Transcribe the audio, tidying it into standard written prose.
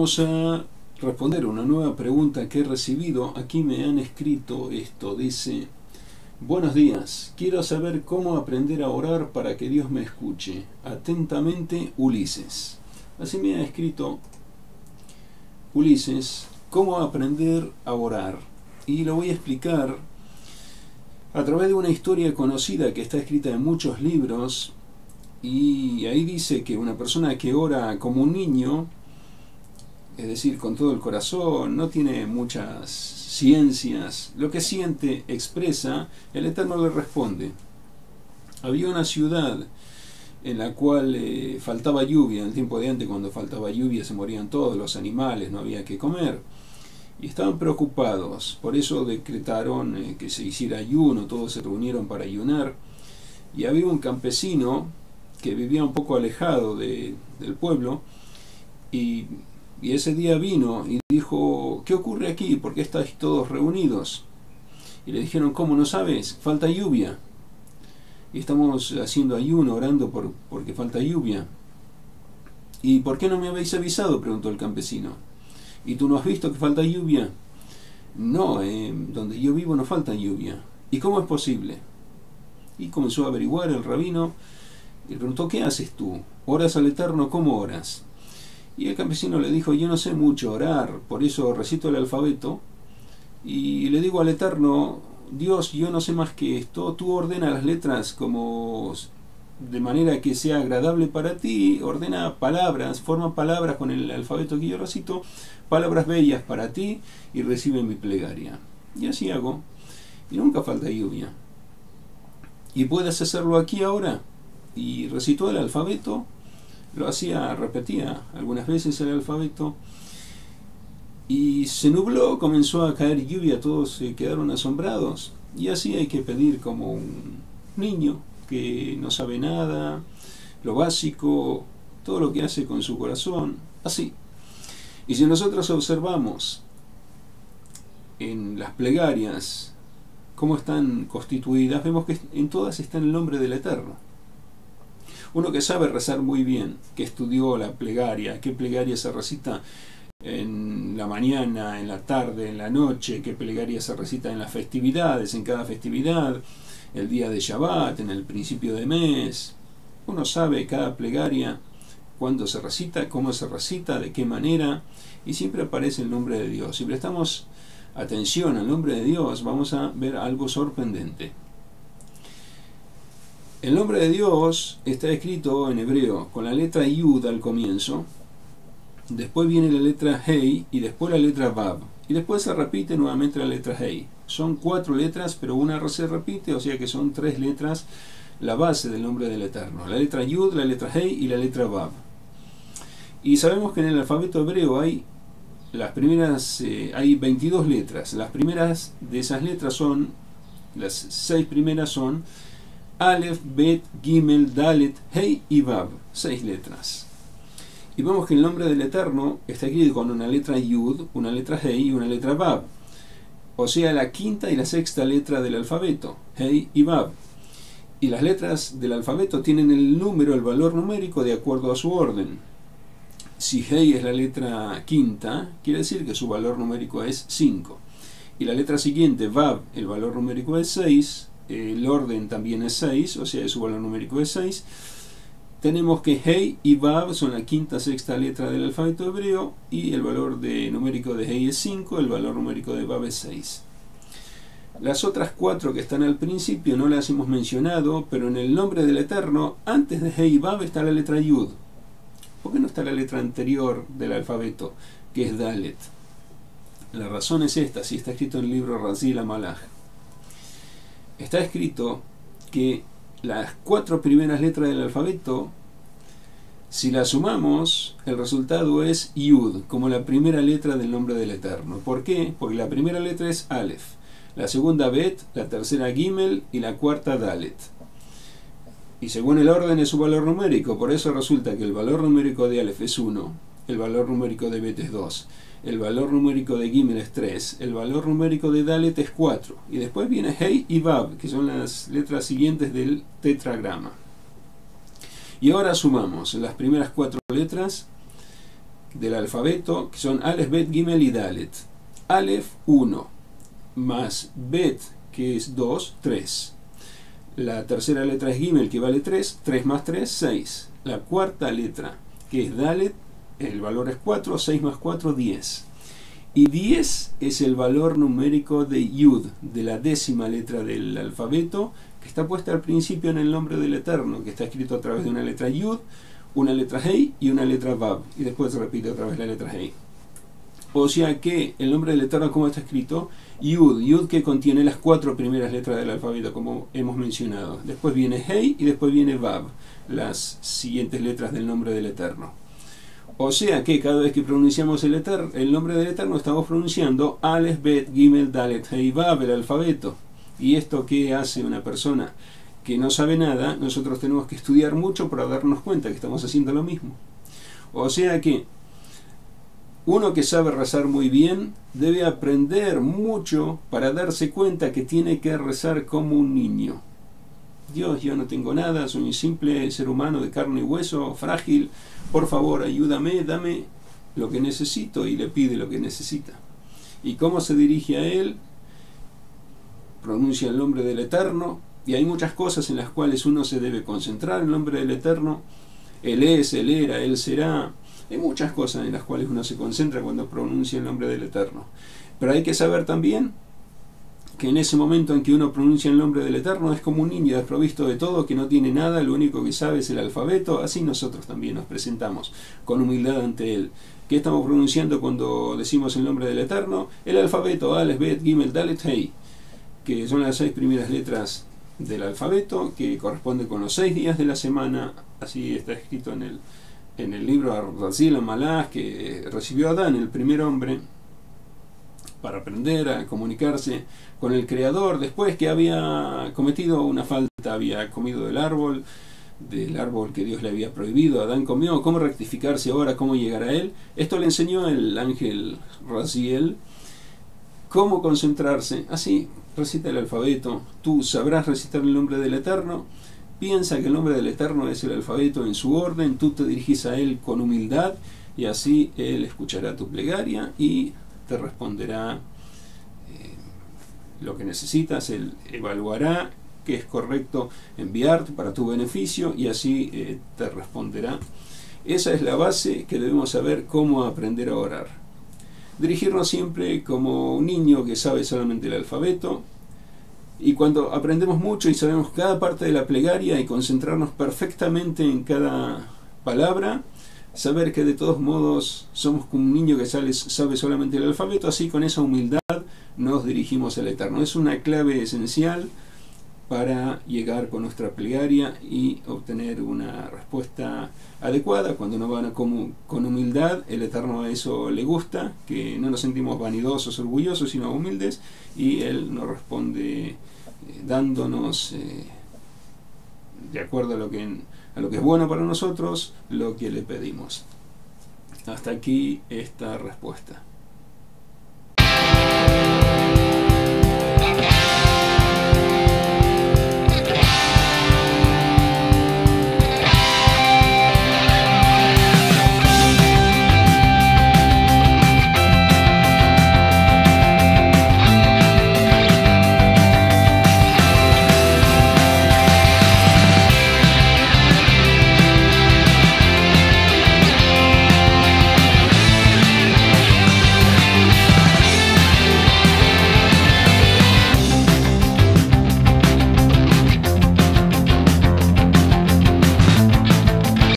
Vamos a responder una nueva pregunta que he recibido. Aquí me han escrito esto. Dice: buenos días, quiero saber cómo aprender a orar para que Dios me escuche. Atentamente, Ulises. Así me ha escrito Ulises, cómo aprender a orar. Y lo voy a explicar a través de una historia conocida que está escrita en muchos libros. Y ahí dice que una persona que ora como un niño, es decir, con todo el corazón, no tiene muchas ciencias, lo que siente, expresa, el Eterno le responde. Había una ciudad en la cual faltaba lluvia. En el tiempo de antes, cuando faltaba lluvia, se morían todos los animales, no había que comer. Y estaban preocupados, por eso decretaron que se hiciera ayuno, todos se reunieron para ayunar. Y había un campesino que vivía un poco alejado del pueblo, y ese día vino y dijo: ¿qué ocurre aquí? ¿Por qué estáis todos reunidos? Y le dijeron: ¿cómo no sabes? Falta lluvia. Y estamos haciendo ayuno, orando porque falta lluvia. ¿Y por qué no me habéis avisado?, preguntó el campesino. ¿Y tú no has visto que falta lluvia? No, donde yo vivo no falta lluvia. ¿Y cómo es posible? Y comenzó a averiguar el rabino y le preguntó: ¿qué haces tú? ¿Oras al Eterno? ¿Cómo oras? Y el campesino le dijo: yo no sé mucho orar, por eso recito el alfabeto y le digo al Eterno: Dios, yo no sé más que esto, tú ordena las letras como de manera que sea agradable para ti, ordena palabras, forma palabras con el alfabeto que yo recito, palabras bellas para ti, y recibe mi plegaria. Y así hago, y nunca falta lluvia. ¿Y puedes hacerlo aquí ahora? Y recitó el alfabeto, lo hacía, repetía algunas veces el alfabeto, y se nubló, comenzó a caer lluvia, todos se quedaron asombrados. Y así hay que pedir como un niño que no sabe nada, lo básico, todo lo que hace con su corazón, así. Y si nosotros observamos en las plegarias cómo están constituidas, vemos que en todas está el nombre del Eterno. Uno que sabe rezar muy bien, que estudió la plegaria, qué plegaria se recita en la mañana, en la tarde, en la noche, qué plegaria se recita en las festividades, en cada festividad, el día de Shabbat, en el principio de mes. Uno sabe cada plegaria, cuándo se recita, cómo se recita, de qué manera, y siempre aparece el nombre de Dios. Si prestamos atención al nombre de Dios, vamos a ver algo sorprendente. El nombre de Dios está escrito en hebreo con la letra Yud al comienzo, después viene la letra Hei y después la letra Vav, y después se repite nuevamente la letra Hei. Son 4 letras, pero una se repite, o sea que son 3 letras la base del nombre del Eterno: la letra Yud, la letra Hei y la letra Vav. Y sabemos que en el alfabeto hebreo hay las primeras, hay 22 letras. Las primeras de esas letras son, las 6 primeras son Aleph, Bet, Gimel, Dalet, Hei y Vav, 6 letras. Y vemos que el nombre del Eterno está escrito con una letra Yud, una letra Hei y una letra Vav, o sea, la quinta y la sexta letra del alfabeto, Hei y Vav. Y las letras del alfabeto tienen el número, el valor numérico de acuerdo a su orden. Si Hei es la letra quinta, quiere decir que su valor numérico es 5. Y la letra siguiente, Vav, el valor numérico es 6. El orden también es 6, o sea, su valor numérico es 6. Tenemos que Hei y Vav son la quinta, sexta letra del alfabeto hebreo, y el valor numérico de Hei es 5, el valor numérico de Vav es 6. Las otras 4 que están al principio no las hemos mencionado, pero en el nombre del Eterno, antes de Hei y Vav está la letra Yud. ¿Por qué no está la letra anterior del alfabeto, que es Dalet? La razón es esta, si está escrito en el libro Razi la Malach. Está escrito que las 4 primeras letras del alfabeto, si las sumamos, el resultado es Yud, como la primera letra del nombre del Eterno. ¿Por qué? Porque la primera letra es Aleph, la segunda Bet, la tercera Gimel y la cuarta Dalet. Y según el orden es su valor numérico, por eso resulta que el valor numérico de Aleph es 1, el valor numérico de Bet es 2, el valor numérico de Gimel es 3, el valor numérico de Dalet es 4, y después viene Hei y Vav, que son las letras siguientes del tetragrama. Y ahora sumamos las primeras 4 letras, del alfabeto, que son Aleph, Bet, Gimel y Dalet. Aleph, 1, más Bet, que es 2, 3. La tercera letra es Gimel, que vale 3, 3 más 3, 6. La cuarta letra, que es Dalet, el valor es 4, 6 más 4, 10. Y 10 es el valor numérico de Yud, de la décima letra del alfabeto, que está puesta al principio en el nombre del Eterno, que está escrito a través de una letra Yud, una letra Hei y una letra Vav, y después se repite otra vez la letra Hei. O sea que el nombre del Eterno, ¿cómo está escrito? Yud, Yud, que contiene las 4 primeras letras del alfabeto, como hemos mencionado. Después viene Hei y después viene Vav, las siguientes letras del nombre del Eterno. O sea que cada vez que pronunciamos el nombre del Eterno, estamos pronunciando Aleph, Bet, Gimel, Dalet, Hei, Vav, el alfabeto. ¿Y esto qué hace una persona que no sabe nada? Nosotros tenemos que estudiar mucho para darnos cuenta que estamos haciendo lo mismo. O sea que uno que sabe rezar muy bien debe aprender mucho para darse cuenta que tiene que rezar como un niño. Dios, yo no tengo nada, soy un simple ser humano de carne y hueso, frágil. Por favor, ayúdame, dame lo que necesito, y le pide lo que necesita. ¿Y cómo se dirige a Él? Pronuncia el nombre del Eterno, y hay muchas cosas en las cuales uno se debe concentrar en el nombre del Eterno. Él es, Él era, Él será. Hay muchas cosas en las cuales uno se concentra cuando pronuncia el nombre del Eterno. Pero hay que saber también que en ese momento en que uno pronuncia el nombre del Eterno es como un niño desprovisto de todo, que no tiene nada, lo único que sabe es el alfabeto. Así nosotros también nos presentamos con humildad ante Él. ¿Qué estamos pronunciando cuando decimos el nombre del Eterno? El alfabeto, Aleph, Bet, Gimel, Dalet, Hei, que son las 6 primeras letras del alfabeto, que corresponde con los 6 días de la semana. Así está escrito en el libro Raziel Malach, que recibió a Adán, el primer hombre, para aprender a comunicarse con el Creador, después que había cometido una falta, había comido del árbol que Dios le había prohibido. Adán comió. ¿Cómo rectificarse ahora? ¿Cómo llegar a Él? Esto le enseñó el ángel Raziel. ¿Cómo concentrarse? Así, recita el alfabeto. Tú sabrás recitar el nombre del Eterno. Piensa que el nombre del Eterno es el alfabeto en su orden. Tú te dirigís a Él con humildad, y así Él escuchará tu plegaria y te responderá lo que necesitas. Él evaluará que es correcto enviarte para tu beneficio, y así te responderá. Esa es la base que debemos saber cómo aprender a orar. Dirigirnos siempre como un niño que sabe solamente el alfabeto, y cuando aprendemos mucho y sabemos cada parte de la plegaria y concentrarnos perfectamente en cada palabra, saber que de todos modos somos como un niño que sabe solamente el alfabeto. Así, con esa humildad nos dirigimos al Eterno. Es una clave esencial para llegar con nuestra plegaria y obtener una respuesta adecuada. Cuando uno va con humildad, el Eterno a eso le gusta, que no nos sentimos vanidosos, orgullosos, sino humildes, y Él nos responde dándonos, de acuerdo a lo que es bueno para nosotros, lo que le pedimos. Hasta aquí esta respuesta.